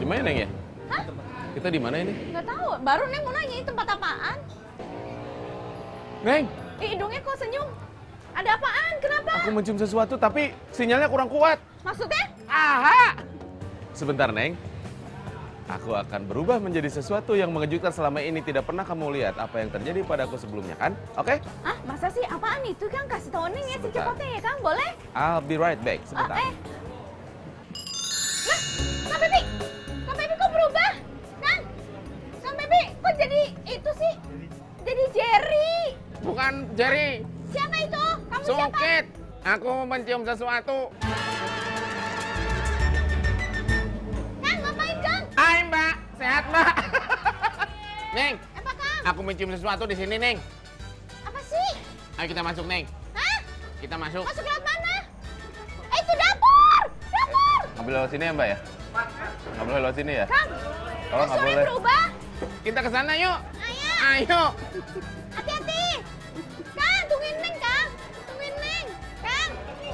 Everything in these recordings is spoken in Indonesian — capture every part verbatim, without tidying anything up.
Di mana Neng ya? Hah? Kita di mana ini? Nggak tahu. Baru Neng mau nanya ini tempat apaan? Neng, Ih, hidungnya kok senyum? Ada apaan? Kenapa? aku mencium sesuatu tapi sinyalnya kurang kuat. Maksudnya? Aha! Sebentar, Neng. Aku akan berubah menjadi sesuatu yang mengejutkan selama ini tidak pernah kamu lihat apa yang terjadi padaku sebelumnya, kan? Oke? Ah, masa sih? Apaan itu, Kang? Kasih tau Neng ya Sebentar. secepatnya ya, Kang? Boleh? I'll be right back. Sebentar. Ah, eh. Nah, Kang Pepi! Kang Pepi kok berubah? Kang! Kang Pepi kok jadi itu sih? Jadi Jerry! Bukan Jerry. Siapa itu? Kamu siapa? Sukit. Aku mencium sesuatu. Kang, ngapain, Kang? Hai, Mbak. Sehat, Mbak. Neng, Apa, Kang? aku mencium sesuatu di sini, Neng. Apa sih? Ayo kita masuk, Neng. Hah? Kita masuk. Masuk lewat mana? Eh, itu dapur! Dapur! Nggak boleh lewat sini ya, Mbak ya? Nggak boleh lewat sini ya? Kang! Oh, nggak suaranya boleh. berubah! Kita ke sana yuk. Ayo! Ayo. Hati-hati! Kang, tungguin Neng, Kang! Tungguin Neng! Kang!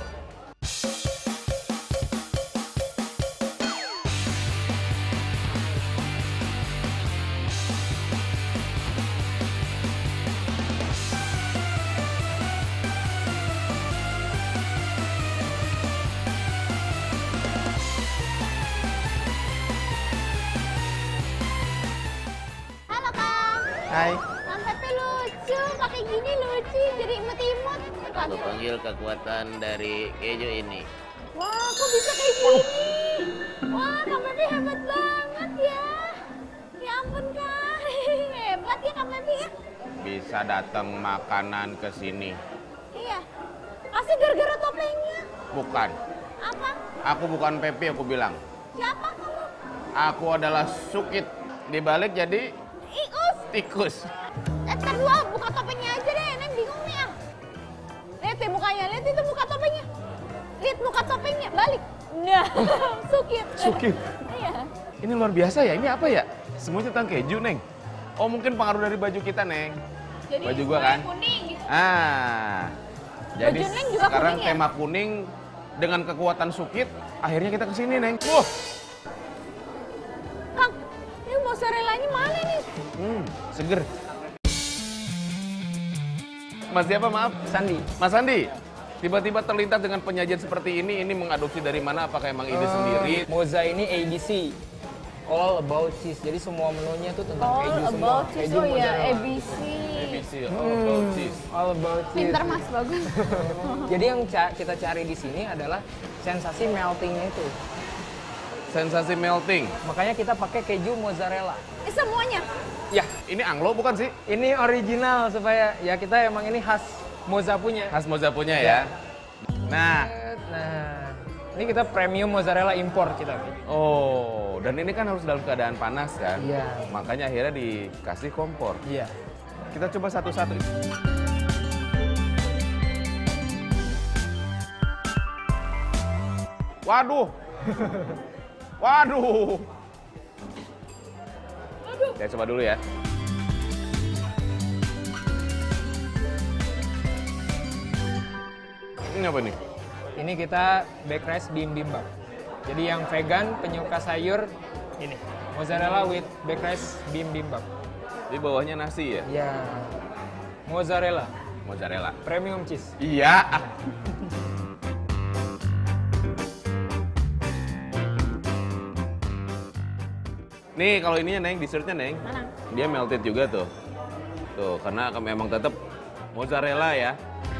Halo, Kang! Hai. Kang Pepe lucu, pakai gini lucu, jadi imut-imut. Aku panggil kekuatan dari keju ini. Wah, kok bisa kayak gini? Wah, Kang Pepe hebat banget ya. Ya ampun, Kang. Hebat ya Kang Pepe ya. Bisa datang makanan ke sini. Iya. Pasti gara-gara topengnya. Bukan. Apa? Aku bukan Pepi, aku bilang. Siapa kamu? Aku adalah Sukit. Dibalik jadi Ius. tikus. Eh, ntar dulu, buka topengnya aja deh. Neng bingung nih ah. Lihat deh mukanya, lihat itu muka topengnya. Lihat muka topengnya, balik. Nah, Sukit. Sukit. Iya. Ini luar biasa ya, ini apa ya? Semuanya tentang keju, Neng. Oh, mungkin pengaruh dari baju kita, Neng. Jadi Baju gua kan? kuning gitu. Ah. Jadi Baju Neng juga sekarang kuning ya? tema kuning dengan kekuatan Sukit, akhirnya kita kesini, Neng. Wah. Kang, ini mozzarella-nya mana nih? Hmm, seger. Mas siapa, maaf? Sandi. Mas Sandi, tiba-tiba terlintas dengan penyajian seperti ini, ini mengadopsi dari mana? Apakah emang ide Eh, sendiri? Moza ini A B C. All about cheese. Jadi semua menunya tuh tentang keju All semua. about cheese, oh ya, mozzarella. A B C. A B C, all about cheese. All about cheese. Pinter mas, bagus. Jadi yang ca- kita cari di sini adalah sensasi meltingnya itu. Sensasi melting. Makanya kita pakai keju mozzarella. Eh, semuanya? Ya, Ini anglo bukan sih? ini original supaya ya kita emang ini khas Moza punya. Khas Moza punya ya. Nah, Nah, ini kita premium mozzarella impor kita. oh, dan ini kan harus dalam keadaan panas kan? Iya. Makanya akhirnya dikasih kompor. Iya. Kita coba satu-satu. Waduh. Waduh. Saya coba dulu ya. Ini apa nih? Ini kita baked rice bibimbap. Jadi yang vegan penyuka sayur ini mozzarella with baked rice bibimbap. Di bawahnya nasi ya? Ya, mozzarella Mozzarella. premium cheese. Iya. Nih kalau ininya Neng, dessertnya Neng. Mana? Dia melted juga tuh. Tuh, karena memang tetap mozzarella ya.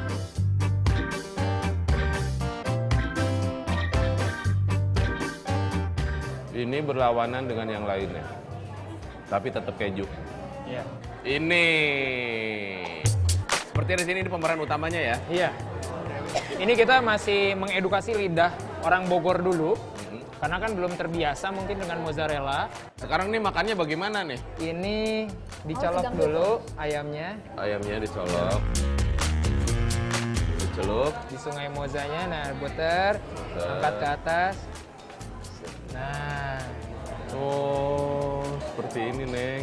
Ini berlawanan dengan yang lainnya. Tapi tetap keju. Iya. Ini. Seperti di sini ini pemeran utamanya ya. Iya. Ini kita masih mengedukasi lidah orang Bogor dulu. Karena kan belum terbiasa mungkin dengan mozzarella. Sekarang nih makannya bagaimana nih? Ini dicolok sedang dulu ayamnya Ayamnya dicolok. Dicelup. di sungai mozanya. Nah, butter angkat ke atas. Nah, Oh, seperti ini, Neng.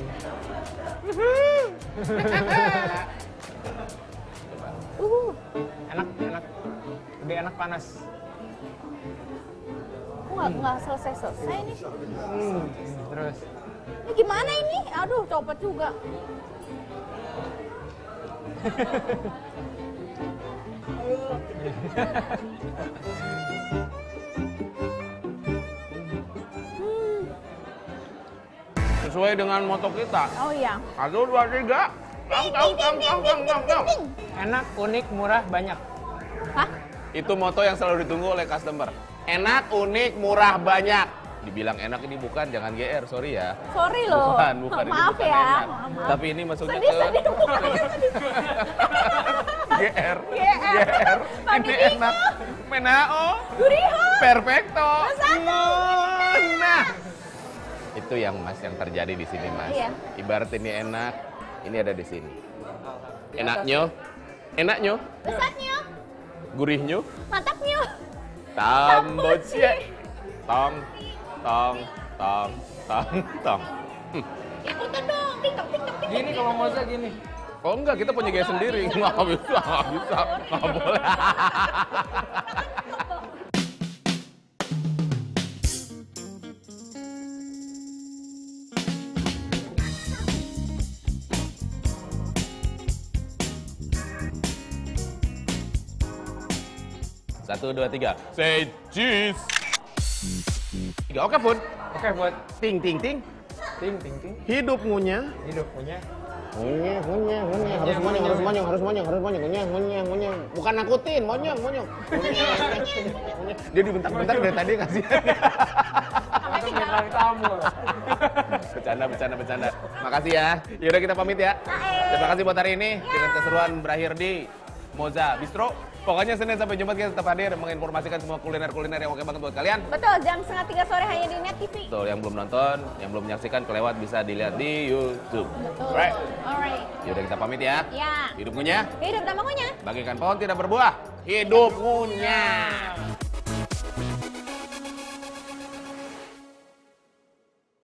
Uh, enak, enak. Lebih enak panas. nggak nggak selesai selesai nih. Hmm, terus. Ini gimana ini? Aduh, copot juga. Sesuai dengan moto kita. Oh iya. Satu, dua, tiga. Tang, tang, tang, tang, tang, tang, tang. Enak, unik, murah, banyak. Hah? Itu moto yang selalu ditunggu oleh customer. Enak, unik, murah, banyak. Dibilang enak ini bukan, jangan G R, sorry ya. Sorry loh. Bukan, bukan. Ini Maaf bukan ya. enak. Maaf, maaf. Tapi ini maksudnya Sedih, ke sedih. G R. G R. Ini enak. Menao. Duriho. Perfecto. Satu. Nah. Itu yang Mas yang terjadi di sini, Mas. Iya. Ibarat ini enak, ini ada di sini. Enaknya, enaknya, Pesatnya. gurihnya, Mantapnya. tambotnya. Tong, tong, tong, tong, tong. Hmm. Ikutan dong. Tiktok, tiktok, tiktok. Gini kalau Moza gini. Oh enggak, kita punya gaya sendiri. Nggak bisa, nggak bisa, nggak boleh. Satu, dua, tiga. Say cheese. Tiga, oke Pun. Oke, buat Ting, ting, ting. ting ting ting. Hidup ngunyah. Hidup punya. Ngunyah, ngunyah, ngunyah. Harus monyong, harus monyong, harus monyong, harus monyong. Ngunyah, ngunyah, ngunyah. Bukan nakutin, monyong, monyong. Ngunyah, ngunyah. Dia dibentak-bentak dari tadi kasihan. Itu bintang tamu. Bercanda, bercanda, bercanda. Makasih ya. Yaudah kita pamit ya. Terima kasih buat hari ini. Dengan keseruan berakhir di Moza Bistro. Pokoknya Senin sampai Jumat kita tetap hadir menginformasikan semua kuliner-kuliner yang oke banget buat kalian. Betul, jam setengah tiga sore hanya di Net T V. Betul, yang belum nonton, yang belum menyaksikan kelewat bisa dilihat di YouTube. Betul. Right. Alright. Yaudah kita pamit ya. Ya. Hidup ngunyah, Hidup tanpa ngunyah. bagikan pohon tidak berbuah. Hidup ngunyah.